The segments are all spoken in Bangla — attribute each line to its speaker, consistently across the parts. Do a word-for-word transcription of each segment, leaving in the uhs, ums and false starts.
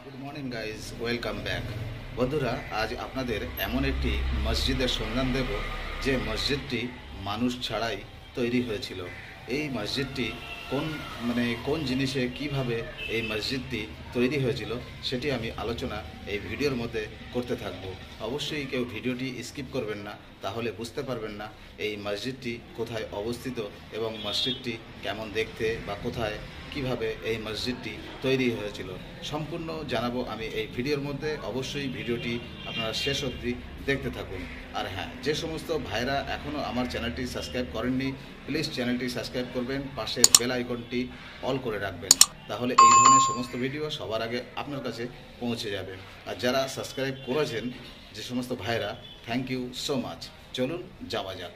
Speaker 1: Good morning guys, welcome back. বন্ধুরা, আজ আপনাদের এমন একটি মসজিদের সন্ধান দেব যে মসজিদটি মানুষ ছাড়াই তৈরি হয়েছিল। এই মসজিদটি কোন মানে কোন জিনিসে কিভাবে এই মসজিদটি তৈরি হয়েছিল সেটি আমি আলোচনা এই ভিডিওর মধ্যে করতে থাকব। অবশ্যই কেউ ভিডিওটি স্কিপ করবেন না, তাহলে বুঝতে পারবেন না এই মসজিদটি কোথায় অবস্থিত এবং মসজিদটি কেমন দেখতে বা কোথায় কিভাবে এই মসজিদটি তৈরি হয়েছিল। সম্পূর্ণ জানাবো আমি এই ভিডিওর মধ্যে। অবশ্যই ভিডিওটি আপনারা শেষ অবধি দেখতে থাকুন। আর হ্যাঁ, যে সমস্ত ভাইরা এখনও আমার চ্যানেলটি সাবস্ক্রাইব করেননি, প্লিজ চ্যানেলটি সাবস্ক্রাইব করবেন, পাশে বেল আইকনটি অল করে রাখবেন, তাহলে এই ধরনের সমস্ত ভিডিও সবার আগে আপনার কাছে পৌঁছে যাবে। আর যারা সাবস্ক্রাইব করেছেন যে সমস্ত ভাইরা, থ্যাংক ইউ সো মাচ। চলুন যাওয়া যাক।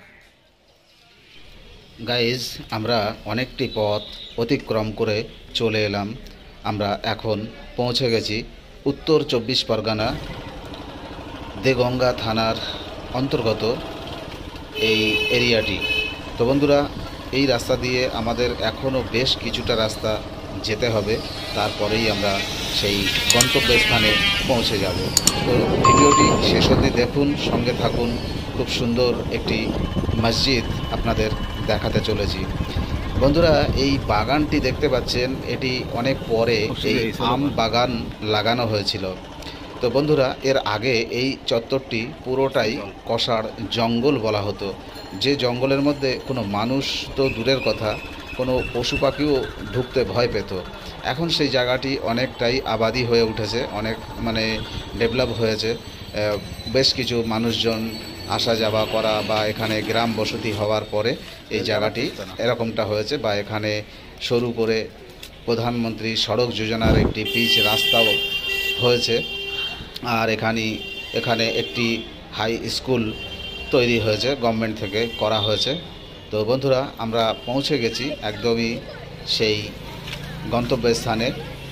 Speaker 1: গাইজ, আমরা অনেকটি পথ অতিক্রম করে চলে এলাম। আমরা এখন পৌঁছে গেছি উত্তর চব্বিশ পরগনা দেগঙ্গা থানার অন্তর্গত এই এরিয়াটি। তো বন্ধুরা, এই রাস্তা দিয়ে আমাদের এখনও বেশ কিছুটা রাস্তা যেতে হবে, তারপরেই আমরা সেই গন্তব্যস্থানে পৌঁছে যাব। তো ভিডিওটি শেষ অবধি দেখুন, সঙ্গে থাকুন। খুব সুন্দর একটি মসজিদ আপনাদের দেখাতে চলেছি। বন্ধুরা, এই বাগানটি দেখতে পাচ্ছেন, এটি অনেক পরে এই আম বাগান লাগানো হয়েছিল। তো বন্ধুরা, এর আগে এই চত্বরটি পুরোটাই কষার জঙ্গল বলা হতো, যে জঙ্গলের মধ্যে কোনো মানুষ তো দূরের কথা, কোনো পশু পাখিও ঢুকতে ভয় পেত। এখন সেই জায়গাটি অনেকটাই আবাদি হয়ে উঠেছে, অনেক মানে ডেভেলপ হয়েছে। বেশ কিছু মানুষজন আসা যাওয়া করা বা এখানে গ্রাম বসতি হওয়ার পরে এই জায়গাটি এরকমটা হয়েছে। বা এখানে শুরু করে প্রধানমন্ত্রী সড়ক যোজনার একটি পিচ রাস্তাও হয়েছে। আর এখানে এখানে একটি হাই স্কুল তৈরি হয়েছে, গভর্নমেন্ট থেকে করা হয়েছে। তো বন্ধুরা, আমরা পৌঁছে গেছি একদমই সেই গন্তব্যস্থানে।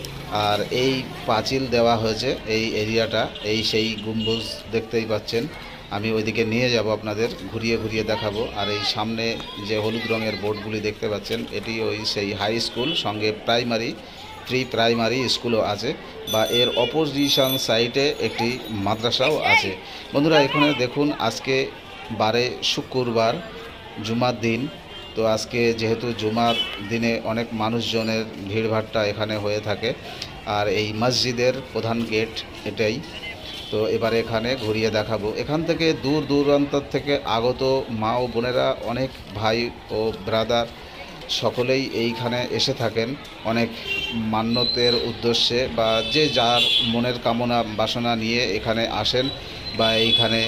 Speaker 1: আর এই পাঁচিল দেওয়া হয়েছে এই এরিয়াটা, এই সেই গম্বুজ দেখতেই পাচ্ছেন। আমি ওইদিকে নিয়ে যাব, আপনাদের ঘুরিয়ে ঘুরিয়ে দেখাবো। আর এই সামনে যে হলুদ রঙের বোর্ডগুলি দেখতে পাচ্ছেন, এটি ওই সেই হাই স্কুল, সঙ্গে প্রাইমারি প্রি প্রাইমারি স্কুলও আছে, বা এর অপোজিশন সাইডে একটি মাদ্রাসাও আছে। বন্ধুরা, এখানে দেখুন, আজকে বারে শুক্রবার, জুমার দিন। তো আজকে যেহেতু জুমার দিনে অনেক মানুষজনের ভিড়ভাট্টা এখানে হয়ে থাকে। আর এই মসজিদের প্রধান গেট এটাই। তো এবারে এখানে ঘুরিয়ে দেখাবো। এখান থেকে দূর দূরান্তর থেকে আগত মা ও বোনেরা, অনেক ভাই ও ব্রাদার সকলেই এইখানে এসে থাকেন অনেক মান্যতের উদ্দেশ্যে, বা যে যার মনের কামনা বাসনা নিয়ে এখানে আসেন। বা এইখানে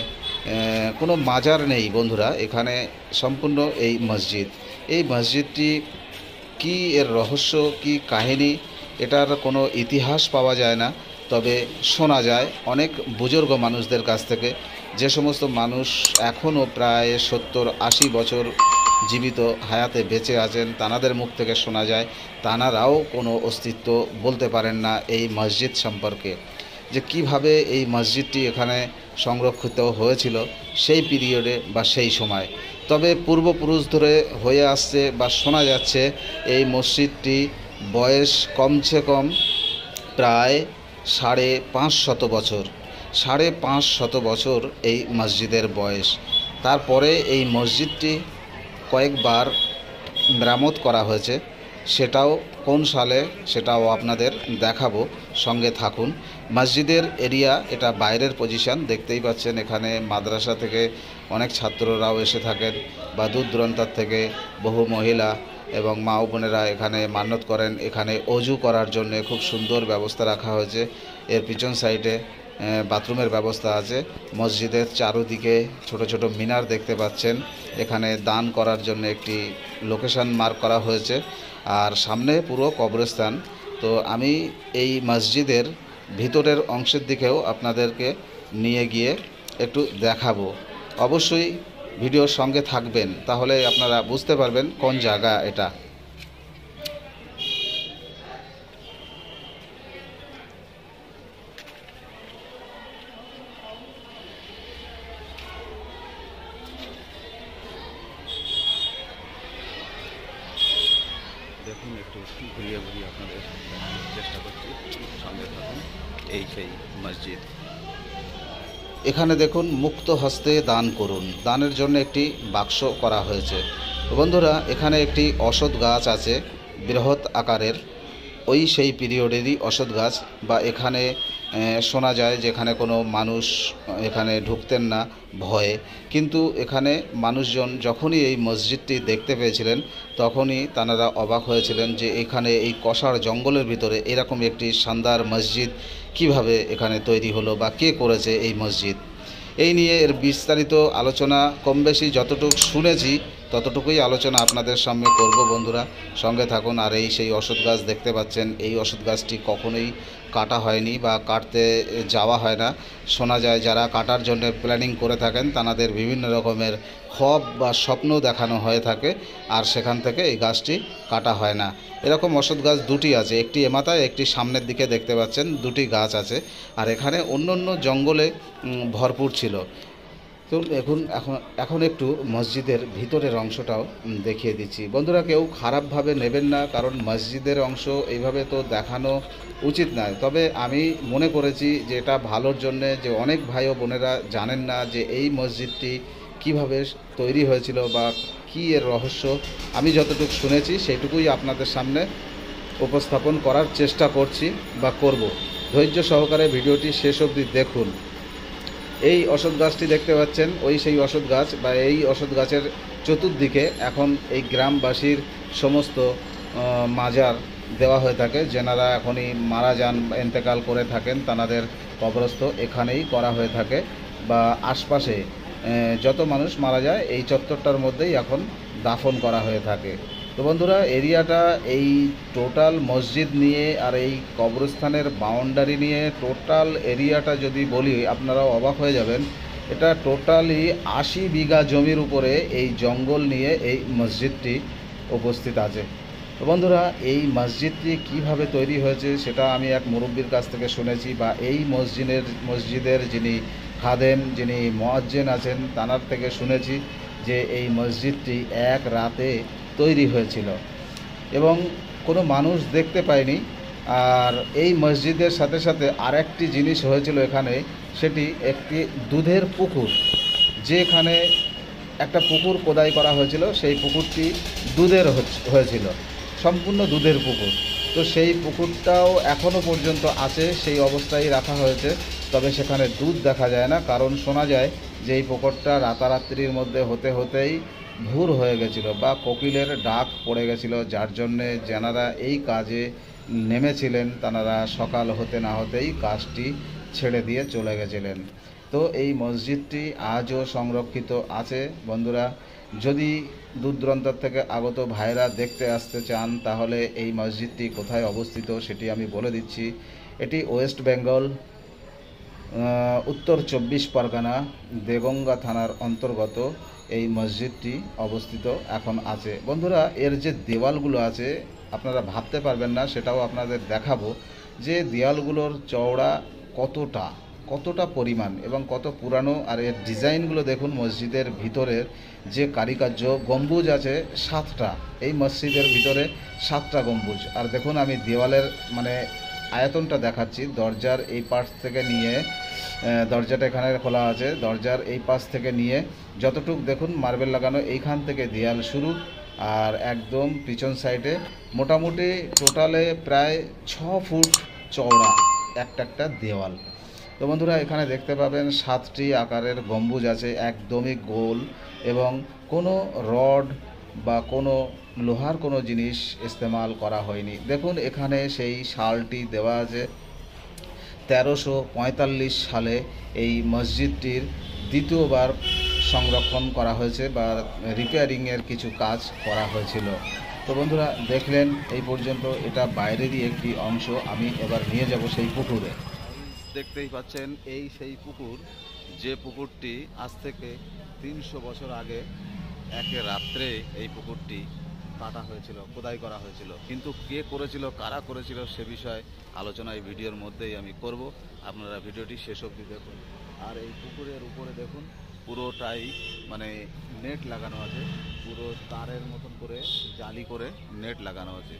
Speaker 1: কোনো মাজার নেই বন্ধুরা, এখানে সম্পূর্ণ এই মসজিদ। এই মসজিদটি কি, এর রহস্য কি, কাহিনী, এটার কোনো ইতিহাস পাওয়া যায় না, তবে শোনা যায় অনেক বুজুর্গ মানুষদের কাছ থেকে। যে সমস্ত মানুষ এখনও প্রায় সত্তর আশি বছর জীবিত হায়াতে বেঁচে আছেন, তানাদের মুখ থেকে শোনা যায় তানারাও কোনো অস্তিত্ব বলতে পারেন না এই মসজিদ সম্পর্কে, যে কিভাবে এই মসজিদটি এখানে সংরক্ষিত হয়েছিল সেই পিরিয়ডে বা সেই সময়। তবে পূর্বপুরুষ ধরে হয়ে আসছে বা শোনা যাচ্ছে এই মসজিদটি বয়স কমসে কম প্রায় সাড়ে পাঁচ শত বছর সাড়ে পাঁচ শত বছর এই মসজিদের বয়স। তারপরে এই মসজিদটি কয়েকবার মেরামত করা হয়েছে, সেটাও কোন সালে সেটাও আপনাদের দেখাবো, সঙ্গে থাকুন। মসজিদের এরিয়া এটা বাইরের পজিশন দেখতেই পাচ্ছেন। এখানে মাদ্রাসা থেকে অনেক ছাত্ররাও এসে থাকেন, বা দূর দূরান্তর থেকে বহু মহিলা এবং মা ও বোনেরা এখানে মান্যত করেন। এখানে অজু করার জন্য খুব সুন্দর ব্যবস্থা রাখা হয়েছে। এর পিছন সাইডে বাথরুমের ব্যবস্থা আছে। মসজিদের চারদিকে ছোট ছোট মিনার দেখতে পাচ্ছেন। এখানে দান করার জন্য একটি লোকেশন মার্ক করা হয়েছে। আর সামনে পুরো কবরস্থান। তো আমি এই মসজিদের ভিতরের অংশের দিকেও আপনাদেরকে নিয়ে গিয়ে একটু দেখাবো। অবশ্যই ভিডিওর সঙ্গে থাকবেন, তাহলে আপনারা বুঝতে পারবেন কোন জায়গা এটা। দেখুন, একটু ঘুরিয়ে ঘুরিয়ে আপনাদের দেখানোর চেষ্টা করছি, সঙ্গে থাকুন। এই সেই মসজিদ। এখানে দেখুন, মুক্ত হস্তে দান করুন, দানের জন্য একটি বাক্স করা হয়েছে। বন্ধুরা, এখানে একটি অশ্বত্থ গাছ আছে বৃহৎ আকারের, ওই সেই পিরিয়ডেরই অশ্বত্থ গাছ। বা এখানে শোনা যায় যেখানে কোনো মানুষ এখানে ঢুকতেন না ভয়ে, কিন্তু এখানে মানুষজন যখনই এই মসজিদটি দেখতে পেয়েছিলেন তখনই তাঁরা অবাক হয়েছিলেন যে এখানে এই কসার জঙ্গলের ভিতরে এরকম একটি শানদার মসজিদ কিভাবে এখানে তৈরি হলো বা কে করেছে এই মসজিদ। এই নিয়ে এর বিস্তারিত আলোচনা কম বেশি যতটুকু শুনেছি ততটুকুই আলোচনা আপনাদের সামনে করব। বন্ধুরা, সঙ্গে থাকুন। আর এই সেই অশ্বত্থ গাছ দেখতে পাচ্ছেন, এই অশ্বত্থ গাছটি কখনোই কাটা হয়নি বা কাটতে যাওয়া হয় না। শোনা যায় যারা কাটার জন্য প্ল্যানিং করে থাকেন তাদের বিভিন্ন রকমের খ্বব বা স্বপ্ন দেখানো হয়ে থাকে, আর সেখান থেকে এই গাছটি কাটা হয় না। এরকম অশ্বত্থ গাছ দুটি আছে, একটি এমাথায় একটি সামনের দিকে দেখতে পাচ্ছেন, দুটি গাছ আছে। আর এখানে অন্য অন্য জঙ্গলে ভরপুর ছিল। তো এখন এখন এখন একটু মসজিদের ভিতরের অংশটাও দেখিয়ে দিচ্ছি। বন্ধুরা, কেউ খারাপভাবে নেবেন না, কারণ মসজিদের অংশ এইভাবে তো দেখানো উচিত নয়। তবে আমি মনে করেছি যে এটা ভালোর জন্যে, যে অনেক ভাই ও বোনেরা জানেন না যে এই মসজিদটি কিভাবে তৈরি হয়েছিল বা কী এর রহস্য। আমি যতটুকু শুনেছি সেইটুকুই আপনাদের সামনে উপস্থাপন করার চেষ্টা করছি বা করব। ধৈর্য সহকারে ভিডিওটি শেষ অবধি দেখুন। এই অশ্বত্থ গাছটি দেখতে পাচ্ছেন, ওই সেই অশ্বত্থ গাছ বা এই অশ্বত্থ গাছের চতুর্দিকে এখন এই গ্রামবাসীর সমস্ত মাজার দেওয়া হয়ে থাকে। যেনারা এখনই মারা যান, ইন্তেকাল করে থাকেন, তাদের কবরস্থ এখানেই করা হয়ে থাকে। বা আশপাশে যত মানুষ মারা যায় এই চত্বরটার মধ্যেই এখন দাফন করা হয়ে থাকে। তো বন্ধুরা, এরিয়াটা এই টোটাল মসজিদ নিয়ে আর এই কবরস্থানের বাউন্ডারি নিয়ে টোটাল এরিয়াটা যদি বলি আপনারাও অবাক হয়ে যাবেন। এটা টোটালি আশি বিঘা জমির উপরে এই জঙ্গল নিয়ে এই মসজিদটি উপস্থিত আছে। তো বন্ধুরা, এই মসজিদটি কিভাবে তৈরি হয়েছে সেটা আমি এক মুরব্বির কাছ থেকে শুনেছি, বা এই মসজিদের মসজিদের যিনি খাদেম, যিনি মুয়াজ্জিন আছেন তানার থেকে শুনেছি যে এই মসজিদটি এক রাতে তৈরি হয়েছিল এবং কোনো মানুষ দেখতে পায়নি। আর এই মসজিদের সাথে সাথে আরেকটি জিনিস হয়েছিল এখানে, সেটি একটি দুধের পুকুর। যেখানে একটা পুকুর খোদাই করা হয়েছিল, সেই পুকুরটি দুধের হয়েছিল, সম্পূর্ণ দুধের পুকুর। তো সেই পুকুরটাও এখনও পর্যন্ত আছে, সেই অবস্থায় রাখা হয়েছে। তবে সেখানে দুধ দেখা যায় না, কারণ শোনা যায় যে এই পুকুরটা রাতারাত্রির মধ্যে হতে হতেই ভোর হয়ে গেছিল বা কোকিলের ডাক পড়ে গেছিল, যার জন্যে যারা এই কাজে নেমেছিলেন তারা সকাল হতে না হতেই কাজটি ছেড়ে দিয়ে চলে গেছিলেন। তো এই মসজিদটি আজও সংরক্ষিত আছে। বন্ধুরা, যদি দূর দূরান্তর থেকে আগত ভাইরা দেখতে আসতে চান তাহলে এই মসজিদটি কোথায় অবস্থিত সেটি আমি বলে দিচ্ছি। এটি ওয়েস্ট বেঙ্গল উত্তর চব্বিশ পরগনা দেগঙ্গা থানার অন্তর্গত এই মসজিদটি অবস্থিত এখন আছে। বন্ধুরা, এর যে দেওয়ালগুলো আছে আপনারা ভাবতে পারবেন না, সেটাও আপনাদের দেখাবো যে দেওয়ালগুলোর চওড়া কতটা কতটা পরিমাণ এবং কত পুরানো। আর এর ডিজাইনগুলো দেখুন, মসজিদের ভিতরের যে কারুকার্য, গম্বুজ আছে সাতটা, এই মসজিদের ভিতরে সাতটা গম্বুজ। আর দেখুন, আমি দেওয়ালের মানে আয়তনটা দেখাচ্ছি। দরজার এই পাশ থেকে নিয়ে, দরজাটা এখানে খোলা আছে, দরজার এই পাশ থেকে নিয়ে যতটুক দেখুন মার্বেল লাগানো, এইখান থেকে দেয়াল শুরু। আর একদম পিছন সাইডে মোটামুটি টোটালে প্রায় ছ ফুট চওড়া একটা একটা দেওয়াল। তো বন্ধুরা, এখানে দেখতে পাবেন সাতটি আকারের গম্বুজ আছে, একদমই গোল, এবং কোনো রড বা কোনো লোহার কোনো জিনিস ইস্তেমাল করা হয়নি। দেখুন, এখানে সেই সালটি দেওয়া আছে তেরোশো পঁয়তাল্লিশ সালে এই মসজিদটির দ্বিতীয়বার সংরক্ষণ করা হয়েছে বা রিপেয়ারিংয়ের কিছু কাজ করা হয়েছিল। তো বন্ধুরা, দেখলেন এই পর্যন্ত, এটা বাইরেরই একটি অংশ। আমি এবার নিয়ে যাব সেই পুকুরে। দেখতেই পাচ্ছেন এই সেই পুকুর, যে পুকুরটি আজ থেকে তিনশো বছর আগে একে রাত্রে এই পুকুরটি কাটা হয়েছিল, খোদাই করা হয়েছিল। কিন্তু কে করেছিল, কারা করেছিল সে বিষয়ে আলোচনা এই ভিডিওর মধ্যেই আমি করব। আপনারা ভিডিওটি শেষ অবধি দেখুন। আর এই পুকুরের উপরে দেখুন, পুরোটাই মানে নেট লাগানো আছে, পুরো তারের মতন করে জালি করে নেট লাগানো আছে।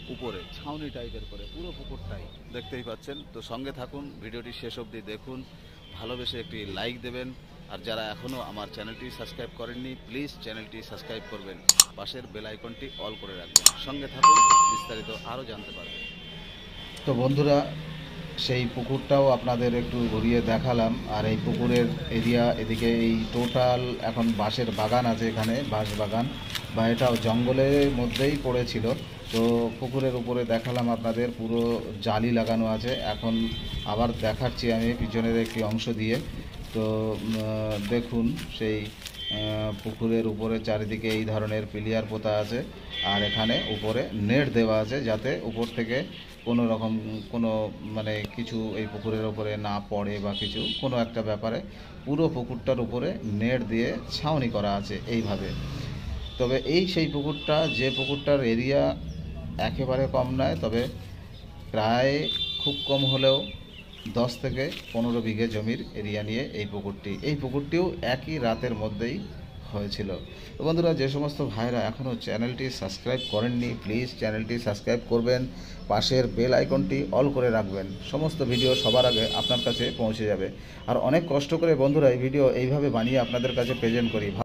Speaker 1: উপরে ছাউনি টাইপের করে পুরো পুকুরটাই দেখতেই পাচ্ছেন। তো সঙ্গে থাকুন, ভিডিওটি শেষ অবধি দেখুন, ভালোবেসে একটি লাইক দেবেন। আর যারা এখনও আমার চ্যানেলটি সাবস্ক্রাইব করেননি প্লিজ চ্যানেলটি সাবস্ক্রাইব করবেন, পাশের বেল আইকনটি অল করে রাখবেন। সঙ্গে থাকুন, বিস্তারিত আরও জানতে পারবেন। তো বন্ধুরা, সেই পুকুরটাও আপনাদের একটু ঘুরিয়ে দেখালাম। আর এই পুকুরের এরিয়া এদিকে এই টোটাল এখন বাঁশের বাগান আছে, এখানে বাঁশ বাগান, বা এটাও জঙ্গলের মধ্যেই পড়েছিল। তো পুকুরের উপরে দেখালাম আপনাদের, পুরো জালি লাগানো আছে। এখন আবার দেখাচ্ছি আমি পিছনের একটি অংশ দিয়ে। তো দেখুন, সেই পুকুরের উপরে চারিদিকে এই ধরনের পিলিয়ার পোতা আছে, আর এখানে উপরে নেট দেওয়া আছে যাতে উপর থেকে কোনো রকম কোনো মানে কিছু এই পুকুরের উপরে না পড়ে বা কিছু কোনো একটা ব্যাপারে পুরো পুকুরটার উপরে নেট দিয়ে ছাউনি করা আছে এইভাবে। তবে এই সেই পুকুরটা, যে পুকুরটার এরিয়া একেবারে কম নয়, তবে প্রায় খুব কম হলেও দশ থেকে পনেরো বিঘে জমির এরিয়া নিয়ে এই পুকুরটি এই পুকুরটিও একই রাতের মধ্যেই হয়েছিল। তো বন্ধুরা, যে সমস্ত ভাইরা এখনও চ্যানেলটি সাবস্ক্রাইব করেননি প্লিজ চ্যানেলটি সাবস্ক্রাইব করবেন, পাশের বেল আইকনটি অল করে রাখবেন, সমস্ত ভিডিও সবার আগে আপনার কাছে পৌঁছে যাবে। আর অনেক কষ্ট করে বন্ধুরা এই ভিডিও এইভাবে বানিয়ে আপনাদের কাছে প্রেজেন্ট করি।